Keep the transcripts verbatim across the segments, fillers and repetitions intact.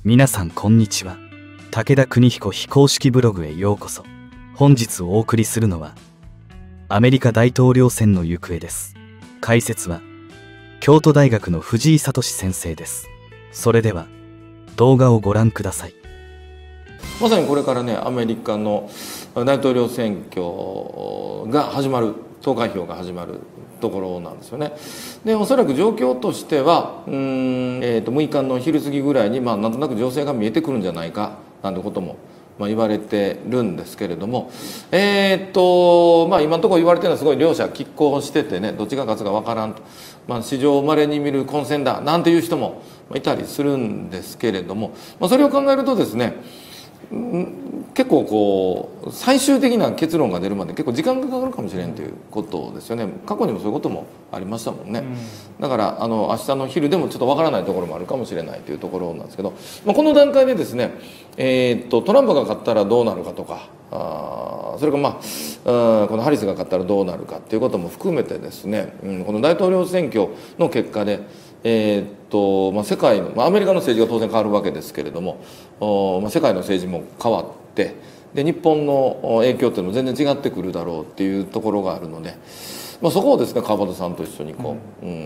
皆さんこんにちは。武田邦彦非公式ブログへようこそ。本日お送りするのはアメリカ大統領選の行方です。解説は京都大学の藤井聡先生です。それでは動画をご覧ください。 まさにこれからね、アメリカの大統領選挙が始まる、投開票が始まるところなんですよね。でおそらく状況としてはうーん、えー、とむいかの昼過ぎぐらいに、まあ、なんとなく情勢が見えてくるんじゃないかなんてことも、まあ、言われてるんですけれども、えーとまあ、今のところ言われてるのはすごい両者拮抗しててね、どっちが勝つか分からんと、まあ、史上まれに見る混戦だなんていう人もいたりするんですけれども、まあ、それを考えるとですね、結構こう最終的な結論が出るまで結構時間がかかるかもしれんということですよね。過去にもそういうこともありましたもんね、うん、だからあの明日の昼でもちょっとわからないところもあるかもしれないというところなんですけど、まあ、この段階でですね、えー、っとトランプが勝ったらどうなるかとか、あそれからまあこのハリスが勝ったらどうなるかということも含めてですね、うん、この大統領選挙の結果でえーっとまあ、世界の、まあ、アメリカの政治が当然変わるわけですけれども、お、まあ、世界の政治も変わってで日本の影響っていうのも全然違ってくるだろうっていうところがあるので、まあ、そこをですね川端さんと一緒にこう、うん、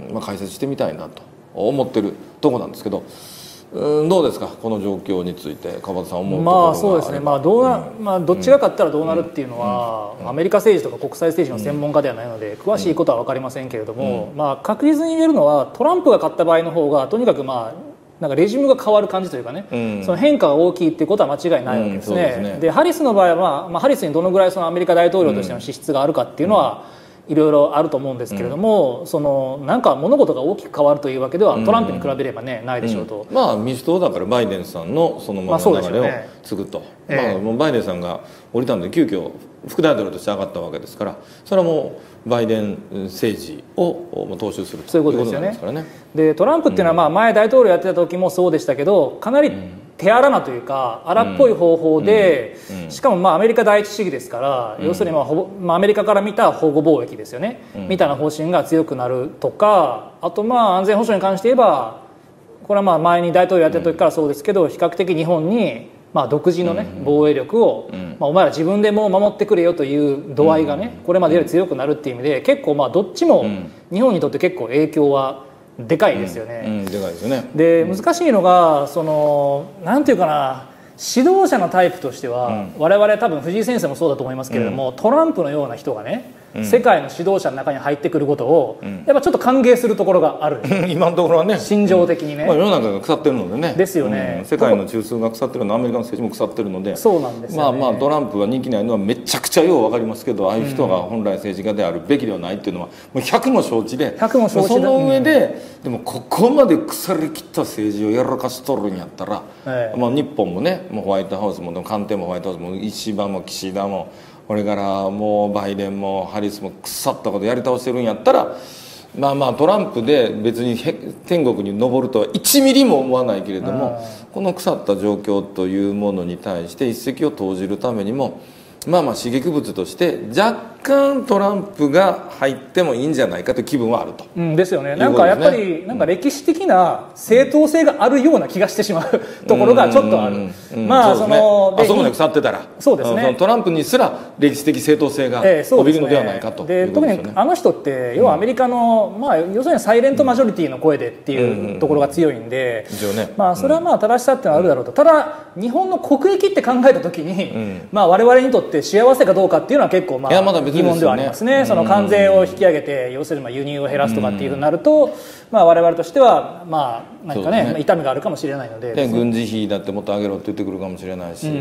うん、まあ、解説してみたいなと思ってるとこなんですけど。うん、どうですかこの状況について川端さん思うところがあれば。 まあそうですね、まあどうな、うん、まあどっちが勝ったらどうなるっていうのは、うんうん、アメリカ政治とか国際政治の専門家ではないので、うん、詳しいことは分かりませんけれども、うん、まあ確実に言えるのはトランプが勝った場合の方がとにかくまあなんかレジュメが変わる感じというかね、うん、その変化が大きいっていうことは間違いないわけですね。うん、そうですね。でハリスの場合は、まあまあ、ハリスにどのぐらいそのアメリカ大統領としての資質があるかっていうのは、うんいろいろあると思うんですけれども、うん、そのなんか物事が大きく変わるというわけではトランプに比べればね、うん、ないでしょうと、 うん、まあ民主党だからバイデンさんのそのままの流れを継ぐと、まあ、まあもうバイデンさんが降りたので急遽副大統領として上がったわけですから、それはもうバイデン政治を踏襲するということなんですからね。 でトランプっていうのはまあ前大統領やってた時もそうでしたけど、かなり手荒なというか荒っぽい方法で、しかもまあアメリカ第一主義ですから、要するにまあほぼ、まあ、アメリカから見た保護貿易ですよね、みたいな方針が強くなるとか、あとまあ安全保障に関して言えばこれはまあ前に大統領やってた時からそうですけど、比較的日本にまあ独自のね防衛力を、まあお前ら自分でもう守ってくれよという度合いがねこれまでより強くなるっていう意味で、結構まあどっちも日本にとって結構影響はでかいですよね。 うんうん、でかいですよね。 で難しいのがそのなんていうかな、指導者のタイプとしては、うん、我々多分藤井先生もそうだと思いますけれども、うん、トランプのような人がね、うん、世界の指導者の中に入ってくることを、うん、やっぱちょっと歓迎するところがある今のところはね、 心情的にね、 まあ、世の中が腐ってるのでね、 ですよね、 うん、世界の中枢が腐ってるの、アメリカの政治も腐ってるので、 そうなんですよね。 まあまあトランプは人気ないのはめちゃくちゃよう分かりますけど、ああいう人が本来政治家であるべきではないっていうのはもうひゃくも承知で、 ひゃくも承知その上で、うん、でもここまで腐りきった政治をやらかしとるんやったら、ええ、まあ日本もね、もうホワイトハウスも官邸もホワイトハウスも石破も岸田もこれからもうバイデンもハリスも腐ったことやり倒してるんやったら、まあまあトランプで別に天国に昇るとはいちミリも思わないけれども、この腐った状況というものに対して一石を投じるためにも、まあまあ刺激物として若干トランプが入ってもいいんじゃないかという気分はあると、 うん、ですよね。なんかやっぱりなんか歴史的な正当性があるような気がしてしまうところがちょっとある。 まあそのあそこまで腐ってたら、 そうですね、 トランプにすら歴史的正当性が帯びるのではないかということですよね。 で特にあの人って要はアメリカの、まあ要するにサイレントマジョリティの声でっていうところが強いんで、まあそれはまあ正しさっていうのはあるだろうと。ただ日本の国益って考えた時に、まあ我々にとって幸せかどうかっていうのは結構まあ疑問ではありますね。その関税を引き上げて要するにまあ輸入を減らすとかっていうふうになると、まあ我々としてはまあ何かね痛みがあるかもしれないので、 で軍事費だってもっと上げろって言ってくるかもしれないし、うん、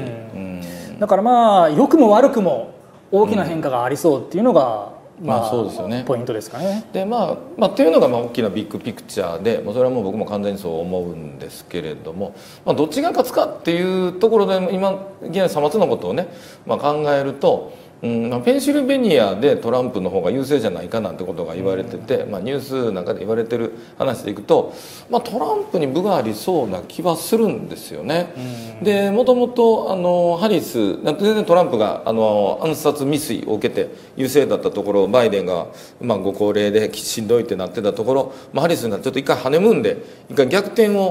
だからまあ良くも悪くも大きな変化がありそうっていうのが、うん、まあそうですよね、ポイントですかね。 でまあまあっていうのがまあ大きなビッグピクチャーで、もうそれはもう僕も完全にそう思うんですけれども、まあ、どっちが勝つかっていうところで今いきなりさまつのことをね、まあ、考えると。うん、ペンシルベニアでトランプの方が優勢じゃないかなんてことが言われてて、まあ、ニュースなんかで言われてる話でいくと、まあ、トランプに分がありそうな気はするんですよね。でもともとあのハリス全然トランプがあの暗殺未遂を受けて優勢だったところ、バイデンがまあご高齢でしんどいってなってたところ、まあ、ハリスがちょっと一回ハネムーンで一回逆転を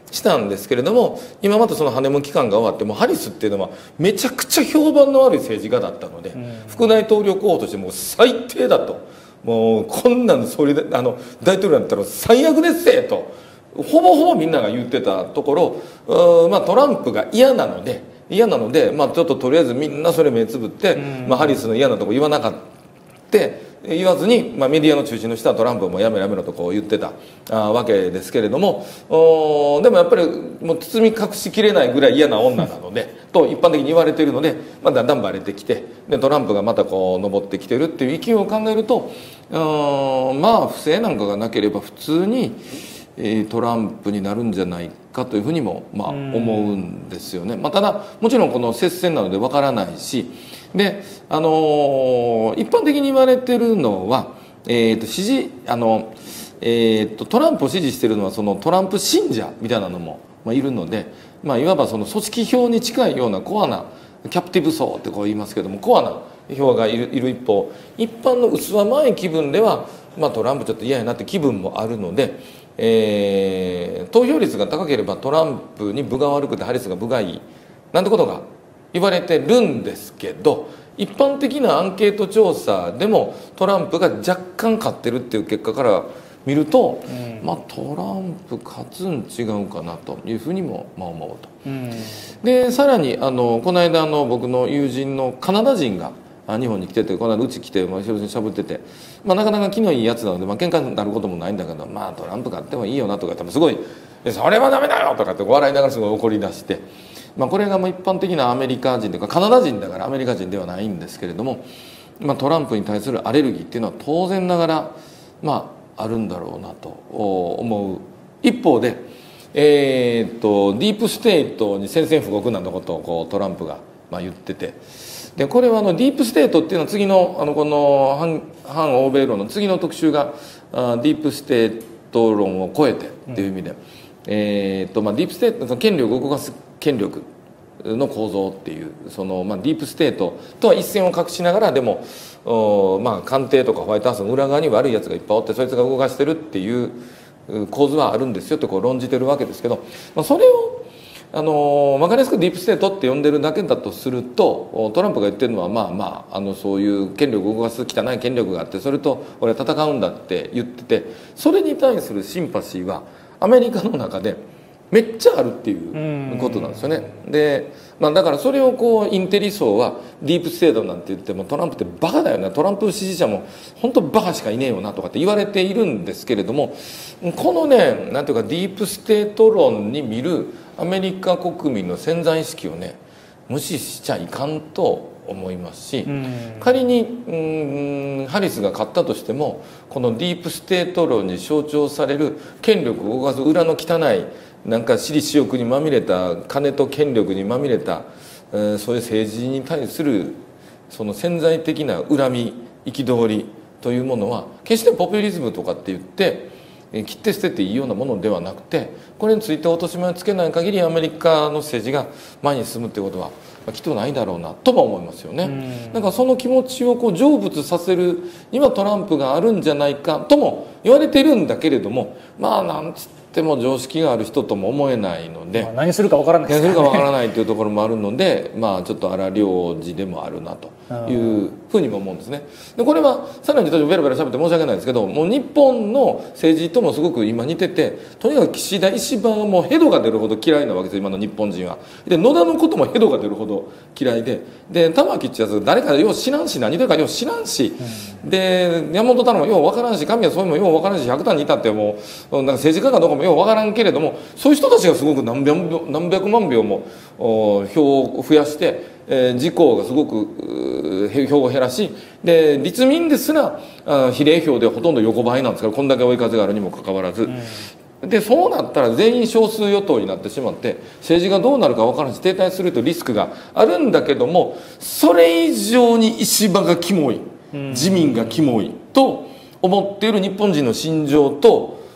したんですけれども、今またそのハネムーン期間が終わってもハリスっていうのはめちゃくちゃ評判の悪い政治家だったので、副大統領候補としてもう最低だと、もうこんなん総理あの大統領だったら最悪ですせとほぼほぼみんなが言ってたところ、まあ、トランプが嫌なので嫌なので、まあ、ちょっととりあえずみんなそれ目つぶって、まあ、ハリスの嫌なとこ言わなかった。言わずに、まあ、メディアの中心の人はトランプもやめろやめろとこう言ってたあわけですけれども、おでもやっぱりもう包み隠しきれないぐらい嫌な女なのでと一般的に言われているので、まあ、だんだんバレてきてでトランプがまたこう上ってきてるっていう勢いを考えると、まあ不正なんかがなければ普通に、えー、トランプになるんじゃないかというふうにも、まあ、思うんですよね。まあ、ただもちろんこの接戦なのでわからないしで、あのー、一般的に言われてるのは、えー、と支持あの、えー、とトランプを支持しているのはそのトランプ信者みたいなのも、まあ、いるので、まあ、いわばその組織票に近いようなコアなキャプティブ層ってこう言いますけどもコアな票がいる、いる一方一般の薄甘い気分では、まあ、トランプちょっと嫌やなって気分もあるので、えー、投票率が高ければトランプに分が悪くてハリスが分がいいなんてことが言われてるんですけど一般的なアンケート調査でもトランプが若干勝ってるっていう結果から見ると、うん、まあトランプ勝つん違うかなというふうにもまあ思うと。うん、でさらにあのこの間あの僕の友人のカナダ人が日本に来ててこの間うち来てまあ広瀬にしゃぶってて、まあ、なかなか気のいいやつなので、まあ喧嘩になることもないんだけどまあトランプ勝ってもいいよなとか言ったらすごい「それはダメだよ!」とかって笑いながらすごい怒り出して。まあ、これがもう一般的なアメリカ人というかカナダ人だからアメリカ人ではないんですけれども、まあ、トランプに対するアレルギーっていうのは当然ながら、まあ、あるんだろうなと思う一方で、えー、っとディープステートに宣戦布告なんてことをこうトランプがまあ言っててでこれはあのディープステートっていうのは次のあのこの反反欧米論の次の特集があディープステート論を超えてっていう意味で、うんえーとまあ、ディープステートの権力を動かす権力の構造っていうその、まあ、ディープステートとは一線を画しながらでも、まあ、官邸とかホワイトハウスの裏側に悪いやつがいっぱいおってそいつが動かしてるっていう構図はあるんですよってこう論じてるわけですけど、まあ、それをあの分かりやすくディープステートって呼んでるだけだとするとトランプが言ってるのはまあまああのそういう権力を動かす汚い権力があってそれと俺は戦うんだって言っててそれに対するシンパシーはアメリカの中でめっちゃあるっていうことなんですよね。で、まあ、だからそれをこうインテリ層はディープステートなんて言ってもトランプってバカだよなトランプ支持者も本当バカしかいねえよなとかって言われているんですけれどもこのねなんていうかディープステート論に見るアメリカ国民の潜在意識をね無視しちゃいかんと思いますし、仮にうんハリスが勝ったとしてもこのディープステート論に象徴される権力を動かす裏の汚いなんか私利私欲にまみれた金と権力にまみれた、えー、そういう政治に対するその潜在的な恨み憤りというものは決してポピュリズムとかって言って切って捨てていいようなものではなくてこれについて落とし前をつけない限りアメリカの政治が前に進むってことはきっとないだろうなとも思いますよね。だからその気持ちをこう成仏させるにはトランプがあるんじゃないかとも言われているんだけれどもまあなんつっても常識がある人とも思えないので、まあ、 何するかわからないですからね、何するかわからないというところもあるのでまあちょっと荒療治でもあるなというふうにも思うんですね。でこれはさらにちょっとベラベラ喋って申し訳ないですけどもう日本の政治ともすごく今似ててとにかく岸田石破がもうヘドが出るほど嫌いなわけです今の日本人は。で野田のこともヘドが出るほど嫌いでで玉木ってやつ誰かよう知らんし何言ってるかよう知らんし、うん、で山本太郎もようわからんし神谷そういうのもようわからんし百単に至ってもうなんか政治家かどうかもようわからんけれどもそういう人たちがすごく何百秒何百万票も票を増やして、えー、自公がすごく票を減らしで立民ですら比例票でほとんど横ばいなんですからこんだけ追い風があるにもかかわらず。うんでそうなったら全員少数与党になってしまって政治がどうなるか分からんし停滞するというリスクがあるんだけどもそれ以上に石破がキモい自民がキモいと思っている日本人の心情と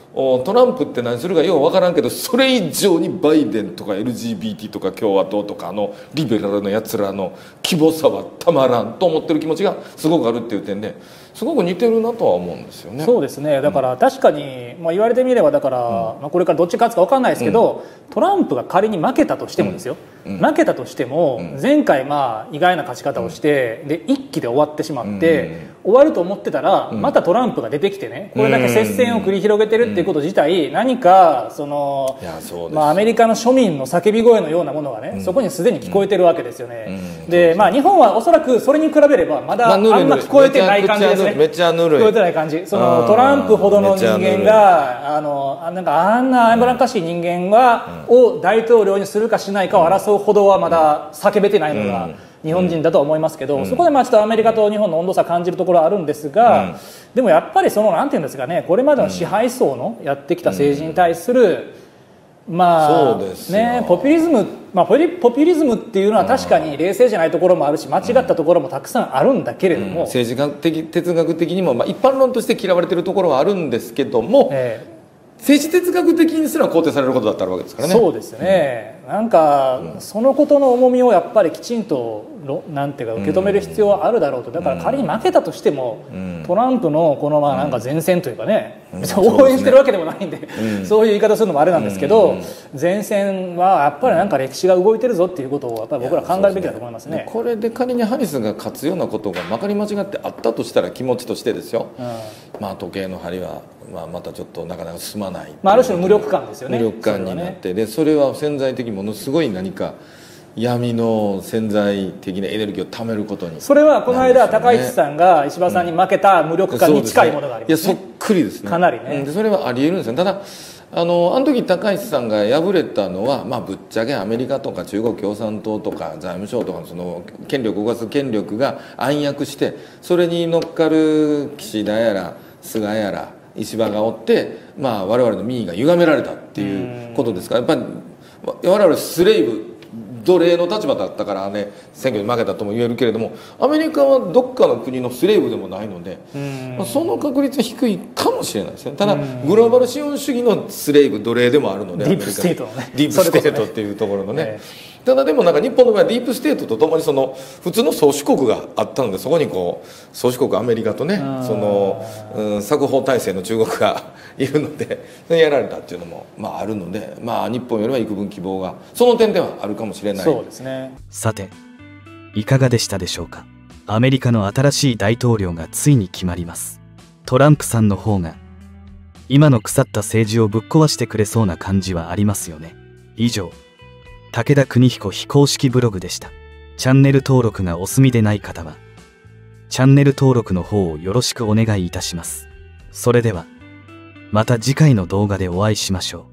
トランプって何するかよう分からんけどそれ以上にバイデンとか エルジービーティー とか共和党とかあのリベラルのやつらの規模差はたまらんと思ってる気持ちがすごくあるっていう点ですごく似てるなとは思うんですよね。 そうですね。だから確かに、まあ、言われてみればだから、まあ、これからどっち勝つか分かんないですけど、トランプが仮に負けたとしてもですよ、負けたとしても前回まあ意外な勝ち方をしてで一気で終わってしまって終わると思ってたらまたトランプが出てきてね、これだけ接戦を繰り広げてるっていうこと自体何かそのまあアメリカの庶民の叫び声のようなものがねそこにすでに聞こえてるわけですよね。でまあ日本はおそらくそれに比べればまだあんま聞こえてない感じですね。 めっちゃぬるい。 聞こえてない感じ。そのトランプほどの人間があのなんかあんな危なっかしい人間はを大統領にするかしないかを争うほどはまだ叫べてないのが日本人だとは思いますけど、そこでまあちょっとアメリカと日本の温度差感じるところはあるんですが、でもやっぱりそのなんていうんですかね、これまでの支配層のやってきた政治に対するまあね、ポピュリズム、まあ、ポピュリズムっていうのは確かに冷静じゃないところもあるし間違ったところもたくさんあるんだけれども、うん、 政治学的哲学的にも、まあ、一般論として嫌われてるところはあるんですけども、えー、政治哲学的にすら肯定されることだったわけですからね。 そうですね、うん、なんか、うん、そのことの重みをやっぱりきちんとなんていうか受け止める必要はあるだろうと。だから仮に負けたとしても、うん、トランプのこのまあなんか前線というかね、うん、別に応援してるわけでもないんで、うん、そういう言い方するのもあれなんですけど、うん、前線はやっぱりなんか歴史が動いてるぞっていうことをやっぱり僕ら考えるべきだと思いますね。 これで仮にハリスが勝つようなことがまかり間違ってあったとしたら気持ちとしてですよ、うん、まあ時計の針はまあまたちょっとなかなか進まない、 まあ、ある種の無力感ですよね。 無力感になって、でそれは潜在的にものすごい何か闇の潜在的なエネルギーを貯めることに、 それはこの間高市さんが石破さんに負けた無力感に近いものがありますね。 いやそっくりですね、 かなりね。 でそれはありえるんですよ。ただあのあの時高市さんが敗れたのは、まあ、ぶっちゃけアメリカとか中国共産党とか財務省とかその権力を動かす権力が暗躍してそれに乗っかる岸田やら菅やら石破がおって、まあ、我々の民意が歪められたっていうことですから、やっぱり我々スレイブ奴隷の立場だったからね選挙に負けたとも言えるけれども、アメリカはどっかの国のスレイブでもないので、まあ、その確率は低いかもしれないですね。ただグローバル資本主義のスレイブ奴隷でもあるので、 ディープステートのね、 ディープステートっていうところのね、ただでもなんか日本の場合はディープステートとともにその普通の宗主国があったので、そこにこう宗主国アメリカとねその、うん、作法体制の中国がいるのでやられたっていうのもまああるので、まあ日本よりは幾分希望がその点ではあるかもしれない。 そうですね。 さていかがでしたでしょうか。アメリカの新しい大統領がついに決まります。トランプさんの方が今の腐った政治をぶっ壊してくれそうな感じはありますよね。以上武田邦彦非公式ブログでした。チャンネル登録がお済みでない方はチャンネル登録の方をよろしくお願いいたします。それではまた次回の動画でお会いしましょう。